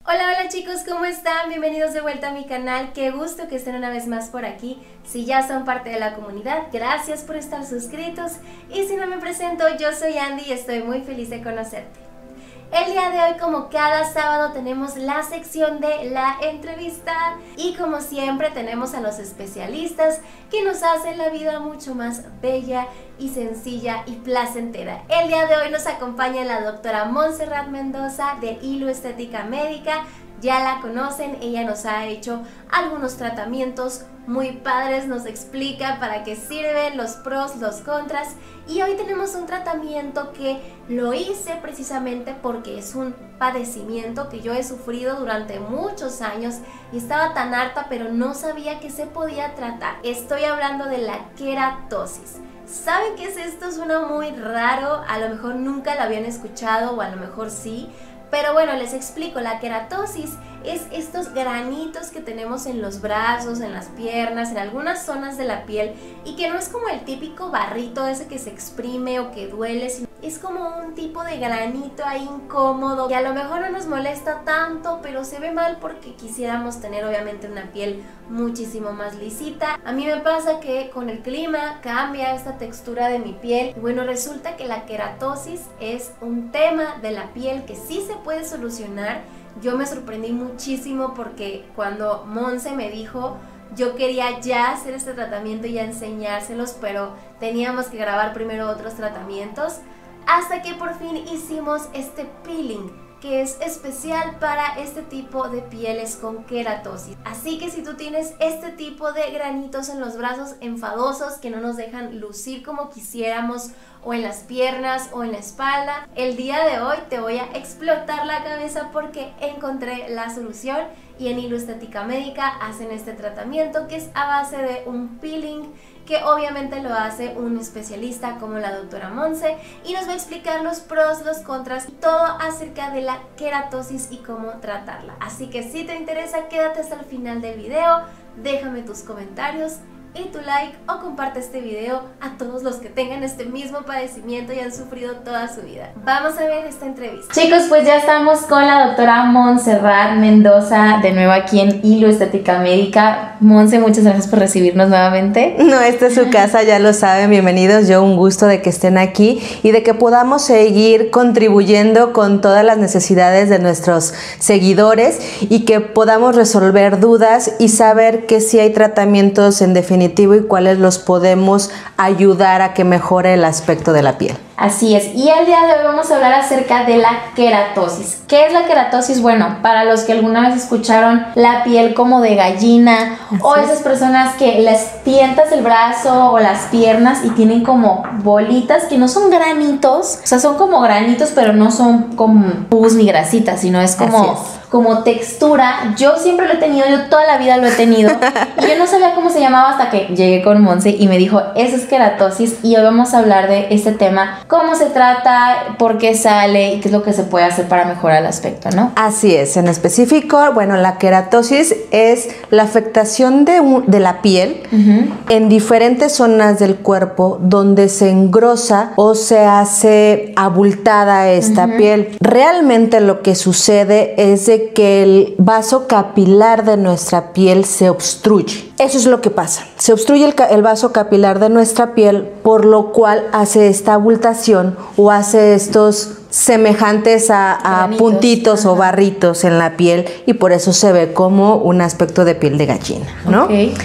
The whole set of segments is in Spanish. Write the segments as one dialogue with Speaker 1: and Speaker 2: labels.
Speaker 1: Hola chicos, ¿cómo están? Bienvenidos de vuelta a mi canal, qué gusto que estén una vez más por aquí. Si ya son parte de la comunidad, gracias por estar suscritos. Y si no me presento, yo soy Andy y estoy muy feliz de conocerte. El día de hoy, como cada sábado, tenemos la sección de la entrevista y como siempre tenemos a los especialistas que nos hacen la vida mucho más bella y sencilla y placentera. El día de hoy nos acompaña la doctora Montserrat Mendoza de Hilo Estética Médica. Ya la conocen, ella nos ha hecho algunos tratamientos muy padres, nos explica para qué sirven, los pros, los contras. Y hoy tenemos un tratamiento que lo hice precisamente porque es un padecimiento que yo he sufrido durante muchos años y estaba tan harta, pero no sabía que se podía tratar. Estoy hablando de la queratosis. ¿Saben qué es esto? Suena muy raro, a lo mejor nunca lo habían escuchado o a lo mejor sí. Pero bueno, les explico, la queratosis es estos granitos que tenemos en los brazos, en las piernas, en algunas zonas de la piel y que no es como el típico barrito ese que se exprime o que duele, sino es como un tipo de granito ahí incómodo que a lo mejor no nos molesta tanto, pero se ve mal porque quisiéramos tener obviamente una piel muchísimo más lisita. A mí me pasa que con el clima cambia esta textura de mi piel. Bueno, resulta que la queratosis es un tema de la piel que sí se puede solucionar. Yo me sorprendí muchísimo porque cuando Monse me dijo, yo quería ya hacer este tratamiento y ya enseñárselos, pero teníamos que grabar primero otros tratamientos, hasta que por fin hicimos este peeling, que es especial para este tipo de pieles con queratosis. Así que si tú tienes este tipo de granitos en los brazos enfadosos que no nos dejan lucir como quisiéramos, o en las piernas o en la espalda, el día de hoy te voy a explotar la cabeza porque encontré la solución y en Hilo Estética Médica hacen este tratamiento que es a base de un peeling que obviamente lo hace un especialista como la doctora Monse y nos va a explicar los pros, los contras y todo acerca de la queratosis y cómo tratarla. Así que si te interesa, quédate hasta el final del video, déjame tus comentarios y tu like o comparte este video a todos los que tengan este mismo padecimiento y han sufrido toda su vida. Vamos a ver esta entrevista. Chicos, pues ya estamos con la doctora Montserrat Mendoza de nuevo aquí en Hilo Estética Médica. Monse, muchas gracias por recibirnos nuevamente.
Speaker 2: No, esta es su casa, ya lo saben, bienvenidos. Yo un gusto de que estén aquí y de que podamos seguir contribuyendo con todas las necesidades de nuestros seguidores y que podamos resolver dudas y saber que sí hay tratamientos en definitiva y cuáles los podemos ayudar a que mejore el aspecto de la piel.
Speaker 1: Así es, y el día de hoy vamos a hablar acerca de la queratosis. ¿Qué es la queratosis? Bueno, para los que alguna vez escucharon la piel como de gallina, o esas personas que les tientas el brazo o las piernas y tienen como bolitas que no son granitos, o sea, son como granitos, pero no son como pus ni grasitas, sino es como textura. Yo siempre lo he tenido, yo toda la vida lo he tenido y yo no sabía cómo se llamaba hasta que llegué con Monse y me dijo, eso es queratosis, y hoy vamos a hablar de este tema, cómo se trata, por qué sale y qué es lo que se puede hacer para mejorar el aspecto, ¿no?
Speaker 2: Así es, en específico, bueno, la queratosis es la afectación de la piel en diferentes zonas del cuerpo donde se engrosa o se hace abultada esta piel. Realmente lo que sucede es de que el vaso capilar de nuestra piel se obstruye. Eso es lo que pasa. Se obstruye el vaso capilar de nuestra piel, por lo cual hace esta abultación o hace estos semejantes a puntitos o barritos en la piel y por eso se ve como un aspecto de piel de gallina, ¿no? Okay.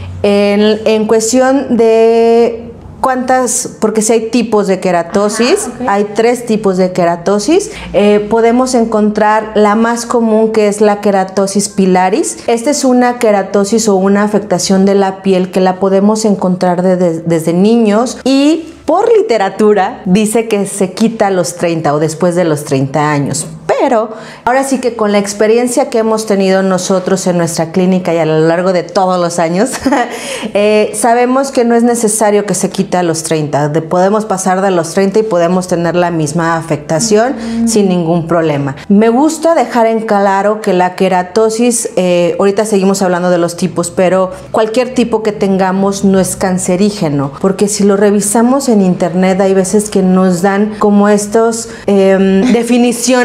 Speaker 2: En cuestión de porque si hay tipos de queratosis, hay 3 tipos de queratosis. Podemos encontrar la más común, que es la queratosis pilaris. Esta es una queratosis o una afectación de la piel que la podemos encontrar desde niños y por literatura dice que se quita a los 30 o después de los 30 años. Pero ahora sí que con la experiencia que hemos tenido nosotros en nuestra clínica y a lo largo de todos los años, sabemos que no es necesario que se quite a los 30. Podemos pasar de los 30 y podemos tener la misma afectación sin ningún problema. Me gusta dejar en claro que la queratosis, ahorita seguimos hablando de los tipos, pero cualquier tipo que tengamos no es cancerígeno, porque si lo revisamos en internet hay veces que nos dan como estos definiciones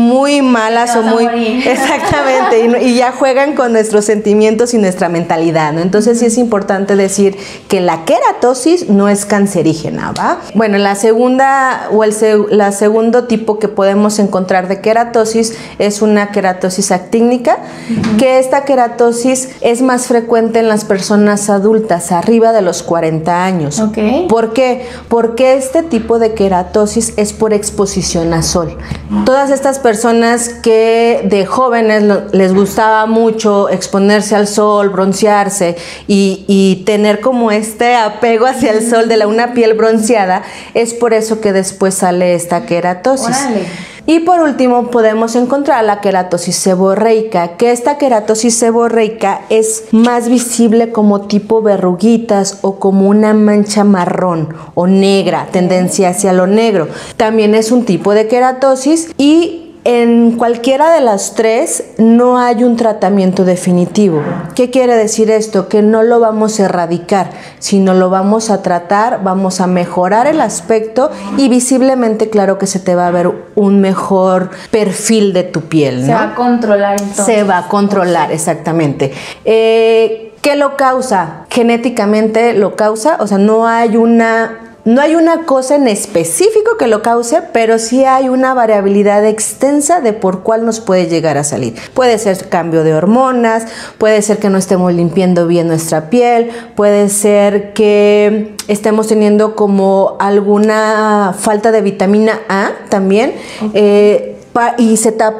Speaker 2: muy malas o muy... Exactamente, y ya juegan con nuestros sentimientos y nuestra mentalidad, ¿no? Entonces sí es importante decir que la queratosis no es cancerígena, ¿va? Bueno, la segunda o la segundo tipo que podemos encontrar de queratosis es una queratosis actínica, que esta queratosis es más frecuente en las personas adultas, arriba de los 40 años.
Speaker 1: Okay.
Speaker 2: ¿Por qué? Porque este tipo de queratosis es por exposición a sol. Todas estas personas que de jóvenes les gustaba mucho exponerse al sol, broncearse y tener como este apego hacia el sol de una piel bronceada, es por eso que después sale esta queratosis.
Speaker 1: ¡Órale!
Speaker 2: Y por último podemos encontrar la queratosis seborreica, que esta queratosis seborreica es más visible como tipo verruguitas o como una mancha marrón o negra, tendencia hacia lo negro. También es un tipo de queratosis y en cualquiera de las tres no hay un tratamiento definitivo. ¿Qué quiere decir esto? Que no lo vamos a erradicar, sino lo vamos a tratar, vamos a mejorar el aspecto y visiblemente, claro que se te va a ver un mejor perfil de tu piel, ¿no?
Speaker 1: Se va a controlar entonces.
Speaker 2: Se va a controlar, exactamente. ¿Qué lo causa? Genéticamente lo causa, o sea, no hay una cosa en específico que lo cause, pero sí hay una variabilidad extensa de por cuál nos puede llegar a salir. Puede ser cambio de hormonas, puede ser que no estemos limpiando bien nuestra piel, puede ser que estemos teniendo como alguna falta de vitamina A también, y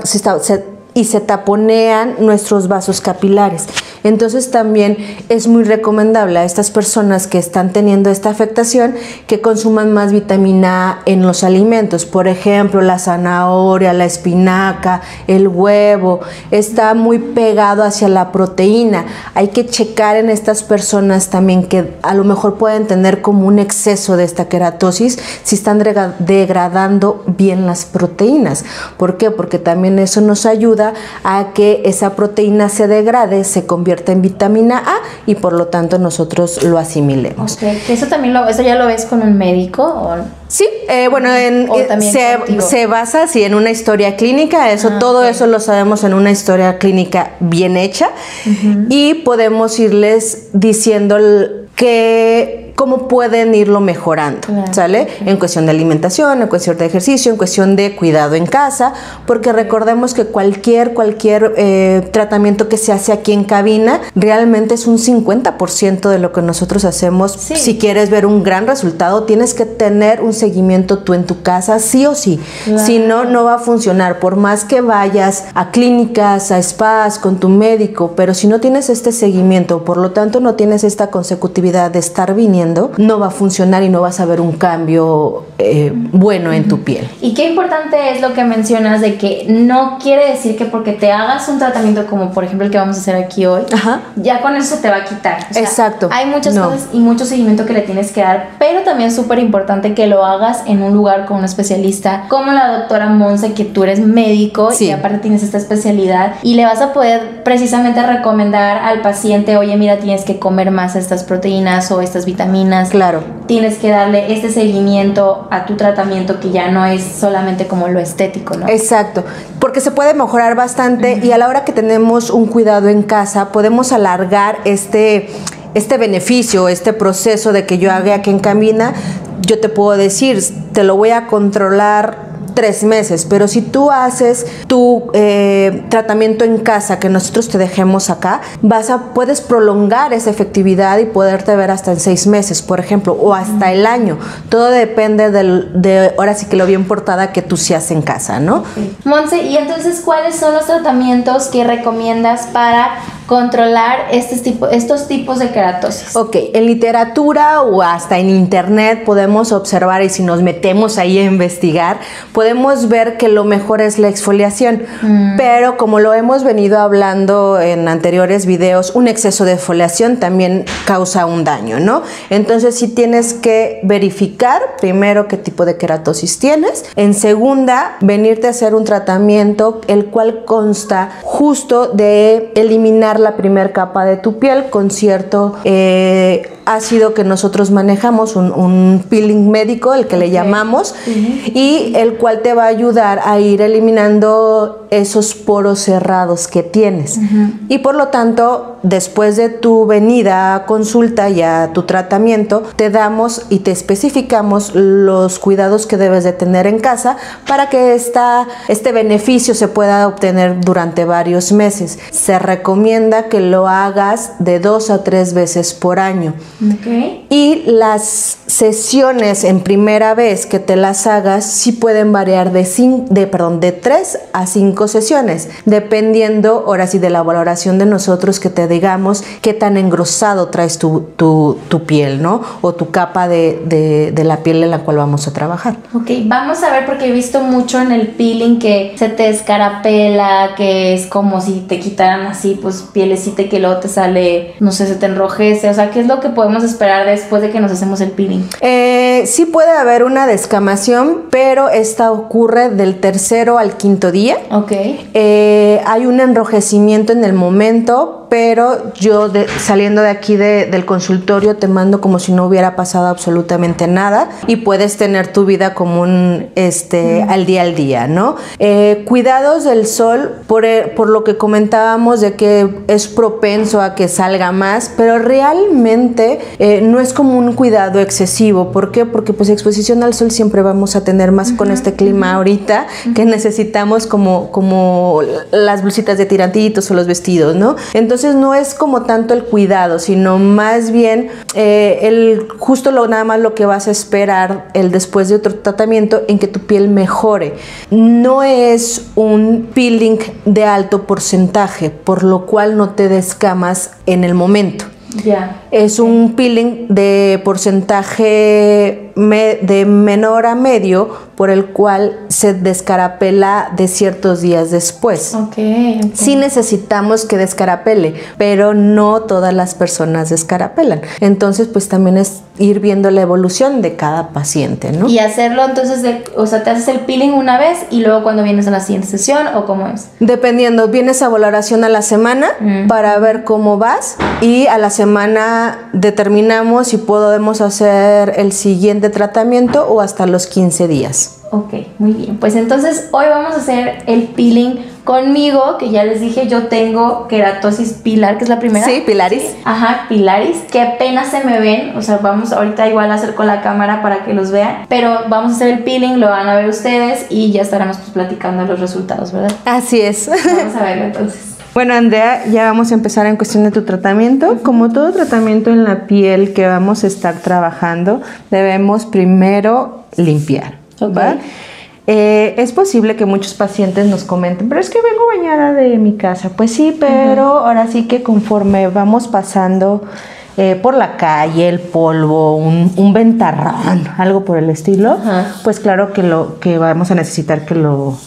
Speaker 2: se taponean nuestros vasos capilares. Entonces también es muy recomendable a estas personas que están teniendo esta afectación que consuman más vitamina A en los alimentos. Por ejemplo, la zanahoria, la espinaca, el huevo, está muy pegado hacia la proteína. Hay que checar en estas personas también que a lo mejor pueden tener como un exceso de esta queratosis si están degradando bien las proteínas. ¿Por qué? Porque también eso nos ayuda a que esa proteína se degrade, se convierta en vitamina A y por lo tanto nosotros lo asimilemos.
Speaker 1: Okay. ¿Eso también eso ya lo ves con un médico? ¿O?
Speaker 2: Sí, bueno, se basa así en una historia clínica, todo eso lo sabemos en una historia clínica bien hecha y podemos irles diciendo cómo pueden irlo mejorando, claro, ¿sale? En cuestión de alimentación, en cuestión de ejercicio, en cuestión de cuidado en casa, porque recordemos que cualquier tratamiento que se hace aquí en cabina realmente es un 50% de lo que nosotros hacemos. Sí. Si quieres ver un gran resultado, tienes que tener un seguimiento tú en tu casa, sí o sí. Claro. Si no, no va a funcionar. Por más que vayas a clínicas, a spas, con tu médico, pero si no tienes este seguimiento, por lo tanto no tienes esta consecutividad de estar viniendo, no va a funcionar y no vas a ver un cambio bueno en tu piel.
Speaker 1: Y qué importante es lo que mencionas de que no quiere decir que porque te hagas un tratamiento como por ejemplo el que vamos a hacer aquí hoy, ya con eso te va a quitar. O sea,
Speaker 2: exacto.
Speaker 1: Hay muchas cosas y mucho seguimiento que le tienes que dar, pero también es súper importante que lo hagas en un lugar con un especialista como la doctora Monse, que tú eres médico y aparte tienes esta especialidad y le vas a poder precisamente recomendar al paciente, oye, mira, tienes que comer más estas proteínas o estas vitaminas.
Speaker 2: Claro.
Speaker 1: Tienes que darle este seguimiento a tu tratamiento que ya no es solamente como lo estético, ¿no?
Speaker 2: Exacto, porque se puede mejorar bastante y a la hora que tenemos un cuidado en casa podemos alargar este beneficio, este proceso de que yo haga aquí en cabina. Yo te puedo decir, te lo voy a controlar 3 meses, pero si tú haces tu tratamiento en casa que nosotros te dejemos acá, puedes prolongar esa efectividad y poderte ver hasta en 6 meses, por ejemplo, o hasta el año. Todo depende de ahora sí que lo bien portada que tú seas en casa, ¿no?
Speaker 1: Okay. Monse, y entonces, ¿cuáles son los tratamientos que recomiendas para controlar estos tipos de queratosis?
Speaker 2: Ok, en literatura o hasta en internet podemos observar, y si nos metemos ahí a investigar, podemos ver que lo mejor es la exfoliación, pero como lo hemos venido hablando en anteriores videos, un exceso de exfoliación también causa un daño, ¿no? Entonces sí tienes que verificar primero qué tipo de queratosis tienes, en segunda, venirte a hacer un tratamiento el cual consta justo de eliminar limpiar la primer capa de tu piel con cierto ácido que nosotros manejamos, un peeling médico, el que le llamamos, y el cual te va a ayudar a ir eliminando esos poros cerrados que tienes. Y por lo tanto, después de tu venida a consulta y a tu tratamiento, te damos y te especificamos los cuidados que debes de tener en casa para que este beneficio se pueda obtener durante varios meses. Se recomienda que lo hagas de 2 a 3 veces por año. Y las sesiones en primera vez que te las hagas sí pueden variar de 3 a 5 sesiones, dependiendo ahora sí de la valoración de nosotros, que te digamos qué tan engrosado traes tu piel, ¿no? O tu capa de la piel en la cual vamos a trabajar.
Speaker 1: Ok, vamos a ver, porque he visto mucho en el peeling que se te descarapela, que es como si te quitaran así, pues pielecita, que luego te sale, no sé, se te enrojece. O sea, ¿qué es lo que podemos esperar después de que nos hacemos el peeling?
Speaker 2: Sí puede haber una descamación, pero esta ocurre del 3.º al 5.º día.
Speaker 1: Ok.
Speaker 2: Hay un enrojecimiento en el momento, pero yo saliendo de aquí del consultorio te mando como si no hubiera pasado absolutamente nada y puedes tener tu vida común al día, ¿no? Cuidados del sol, por lo que comentábamos de que es propenso a que salga más, pero realmente no es como un cuidado excesivo. ¿Por qué? Porque pues exposición al sol siempre vamos a tener más con este clima ahorita, que necesitamos como las blusitas de tirantitos o los vestidos, ¿no? Entonces no es como tanto el cuidado, sino más bien nada más lo que vas a esperar después de otro tratamiento en que tu piel mejore. No es un peeling de alto porcentaje, por lo cual no te descamas en el momento. Es un peeling de porcentaje de menor a medio, por el cual se descarapela de ciertos días después. Sí necesitamos que descarapele, pero no todas las personas descarapelan. Entonces, pues también es ir viendo la evolución de cada paciente, ¿no?
Speaker 1: Y hacerlo entonces, o sea, te haces el peeling una vez y luego cuando vienes a la siguiente sesión, ¿o cómo es?
Speaker 2: Dependiendo, vienes a valoración a la semana para ver cómo vas, y a la semana determinamos si podemos hacer el siguiente tratamiento o hasta los 15 días.
Speaker 1: Ok, muy bien. Pues entonces hoy vamos a hacer el peeling conmigo, que ya les dije, yo tengo queratosis pilar, que es la primera.
Speaker 2: Sí, pilaris.
Speaker 1: Sí. Ajá, pilaris. Qué pena se me ven. O sea, vamos ahorita igual a hacer con la cámara para que los vean. Pero vamos a hacer el peeling, lo van a ver ustedes y ya estaremos pues platicando los resultados, ¿verdad?
Speaker 2: Así es.
Speaker 1: Vamos a verlo entonces.
Speaker 2: Bueno, Andrea, ya vamos a empezar en cuestión de tu tratamiento. Como todo tratamiento en la piel que vamos a estar trabajando, debemos primero limpiar. ¿Va? Es posible que muchos pacientes nos comenten, pero es que vengo bañada de mi casa. Pues sí, pero ahora sí que conforme vamos pasando por la calle, el polvo, un ventarrón, algo por el estilo, pues claro que vamos a necesitar que lo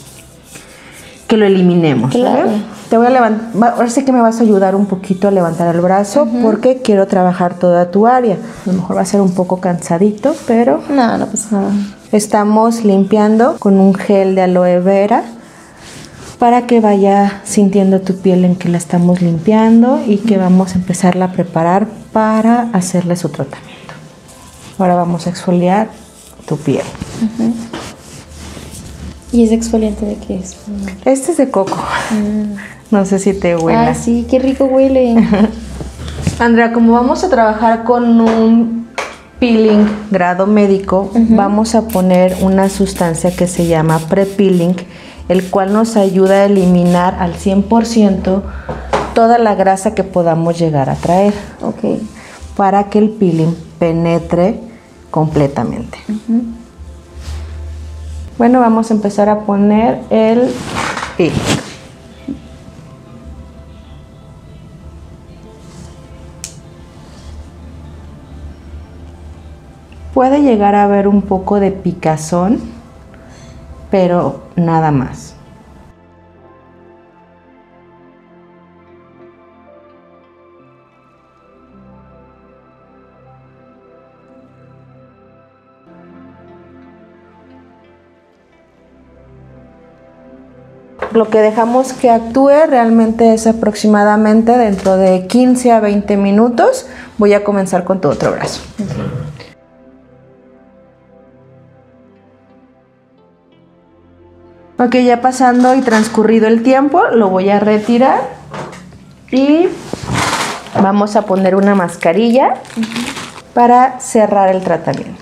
Speaker 2: eliminemos.
Speaker 1: Claro.
Speaker 2: Te voy a levantar, ahora sí que me vas a ayudar un poquito a levantar el brazo, porque quiero trabajar toda tu área. A lo mejor va a ser un poco cansadito, pero
Speaker 1: no pasa nada.
Speaker 2: Estamos limpiando con un gel de aloe vera para que vaya sintiendo tu piel en que la estamos limpiando y que vamos a empezarla a preparar para hacerle su tratamiento. Ahora vamos a exfoliar tu piel.
Speaker 1: ¿Y ese exfoliante de qué es?
Speaker 2: Este es de coco. No sé si te huele.
Speaker 1: Ay, sí, qué rico huele.
Speaker 2: Andrea, como vamos a trabajar con un peeling grado médico, vamos a poner una sustancia que se llama pre-peeling, el cual nos ayuda a eliminar al 100% toda la grasa que podamos llegar a traer. Para que el peeling penetre completamente. Bueno, vamos a empezar a poner el peeling. Puede llegar a haber un poco de picazón, pero nada más. lo que dejamos que actúe realmente es aproximadamente dentro de 15 a 20 minutos. Voy a comenzar con tu otro brazo. Ok, ya pasando y transcurrido el tiempo, lo voy a retirar y vamos a poner una mascarilla para cerrar el tratamiento.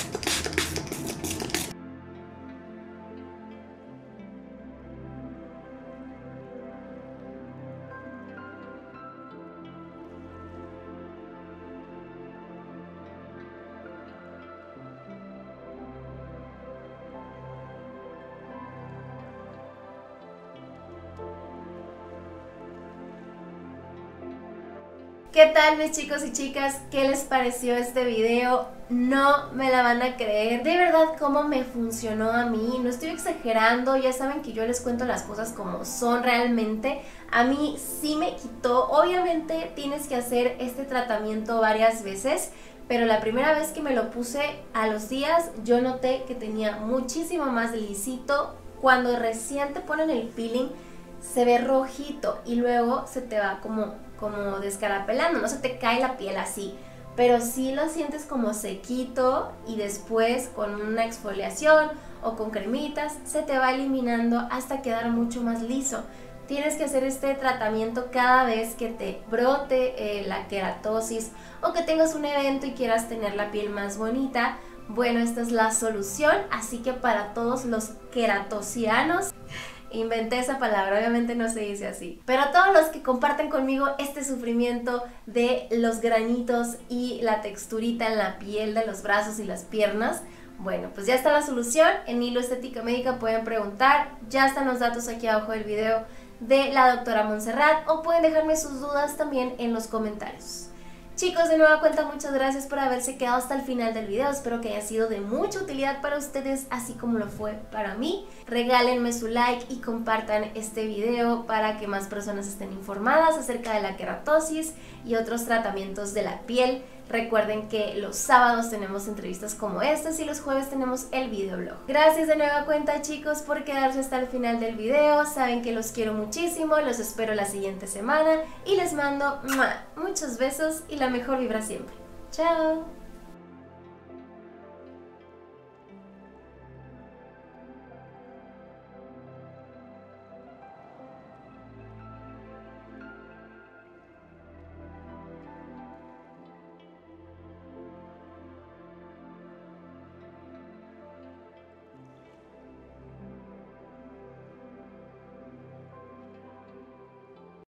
Speaker 1: ¿Qué tal mis chicos y chicas? ¿Qué les pareció este video? No me la van a creer. De verdad, cómo me funcionó a mí. No estoy exagerando. Ya saben que yo les cuento las cosas como son realmente. A mí sí me quitó. Obviamente tienes que hacer este tratamiento varias veces, pero la primera vez que me lo puse, a los días yo noté que tenía muchísimo más lisito. Cuando recién te ponen el peeling se ve rojito y luego se te va como descarapelando, no se te cae la piel así, pero sí lo sientes como sequito y después con una exfoliación o con cremitas se te va eliminando hasta quedar mucho más liso. Tienes que hacer este tratamiento cada vez que te brote la queratosis o que tengas un evento y quieras tener la piel más bonita. Bueno, esta es la solución, así que para todos los queratosianos, inventé esa palabra, obviamente no se dice así, pero todos los que comparten conmigo este sufrimiento de los granitos y la texturita en la piel de los brazos y las piernas, bueno, pues ya está la solución. En Hilo Estética Médica pueden preguntar, ya están los datos aquí abajo del video de la doctora Montserrat, o pueden dejarme sus dudas también en los comentarios. Chicos, de nueva cuenta, muchas gracias por haberse quedado hasta el final del video. Espero que haya sido de mucha utilidad para ustedes, así como lo fue para mí. Regálenme su like y compartan este video para que más personas estén informadas acerca de la queratosis y otros tratamientos de la piel. Recuerden que los sábados tenemos entrevistas como estas y los jueves tenemos el videoblog. Gracias de nueva cuenta, chicos, por quedarse hasta el final del video. Saben que los quiero muchísimo, los espero la siguiente semana y les mando muchos besos y la mejor vibra siempre. ¡Chao!